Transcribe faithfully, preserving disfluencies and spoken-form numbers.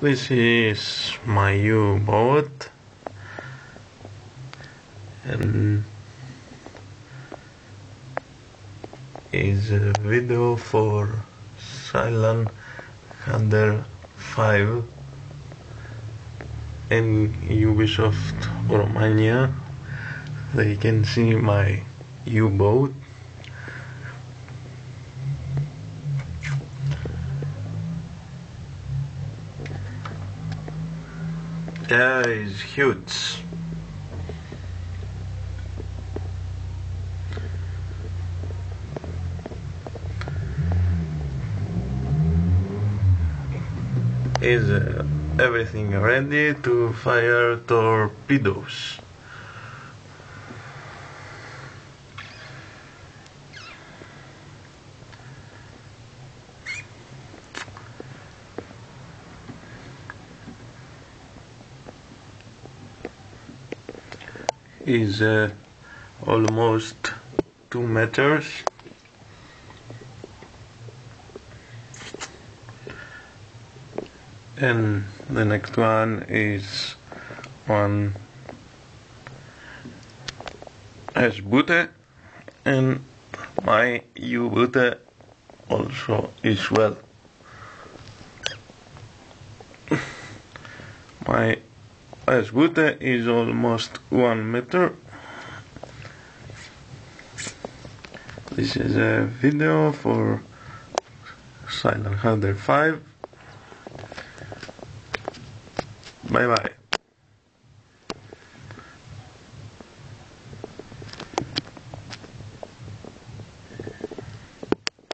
This is my U-boat, and is a video for Silent Hunter five in Ubisoft Romania. They can see my U-boat. Yeah, it's huge. Is uh, everything ready to fire torpedoes? Is uh, almost two meters. And the next one is one S-Boot, and my U-boot also is well. My S-Boot is almost one meter. This is a video for Silent Hunter five. Bye bye.